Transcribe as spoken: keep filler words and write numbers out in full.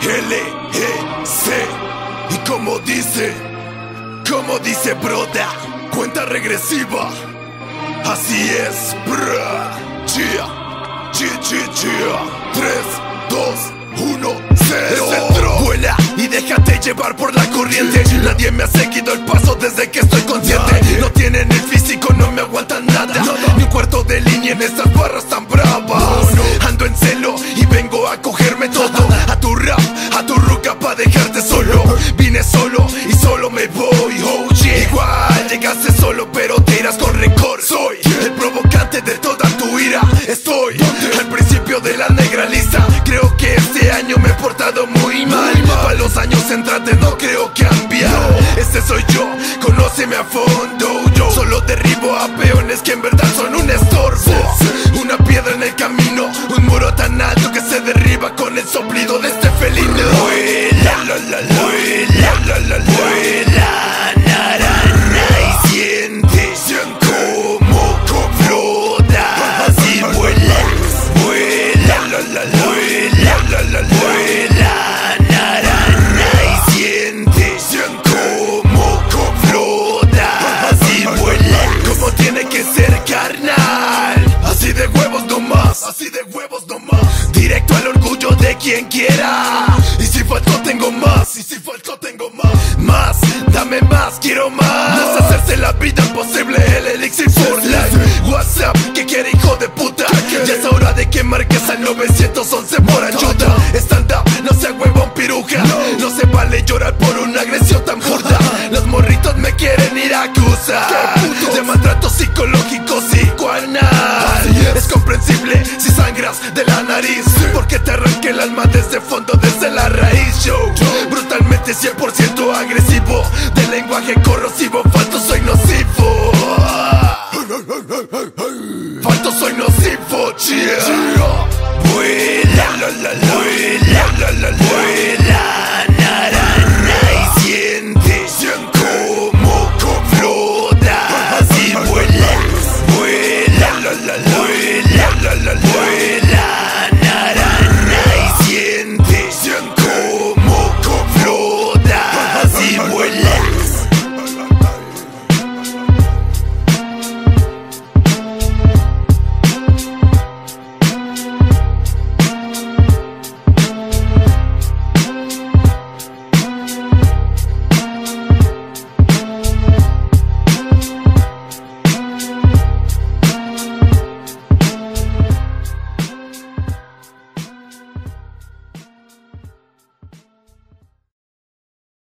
L E C. Y como dice, como dice broda, cuenta regresiva. Así es, bra. Chia, chia, chia, chia. tres, dos, uno, cero. Vuela y déjate llevar por la corriente. Nadie me ha seguido el paso desde que estoy consciente. No tienen el físico, no me aguantan nada. Ni un cuarto de línea en estas barras tan bravas. Ando en celo y vengo a cogerme todo. A tu rap, a tu ruca pa' dejarte solo. Vine solo y solo me voy, oh yeah. Igual llegaste solo pero te irás con récord. Soy el provocante de toda tu ira. Estoy al principio de la negra lista. Creo que este año me he portado muy mal. Pa' los años entrantes no creo cambiar. Este soy yo, conóceme a fondo. Yo solo derribo a peones que en verdad son un estorbo. Una piedra en el camino, un muro tan alto que se derriba con el soplido de este felino. Vuela, la, la, la, vuela, la, la, la, vuela, naranja y siente como flota. Así vuela, vuela, la, la, la, vuela, la, la, la, vuela, naranja y siente como flota. Así vuela, como tiene que ser, carnal. Así de huevos no más, así de huevos no más. Directo al orgullo de quien quiera. Y si faltó tengo más, y si faltó tengo más. Más, dame más, quiero más. Hacerse la vida imposible, el elixir for life. WhatsApp, que quiere hijo de puta. Ya es hora de que marques al nueve once por ayuda. Stand up, no se huevón piruja. No se vale llorar por una agresión tan burda. Los morritos me quieren ir a acusar de maltrato psicológico, psicoanal. Es comprensible si sangras de la nariz, porque te arranqué el alma desde fondo, desde la raíz. Yo, brutalmente cien por ciento agresivo, de lenguaje corrosivo, falto soy nocivo. Falto soy nocivo, yeah.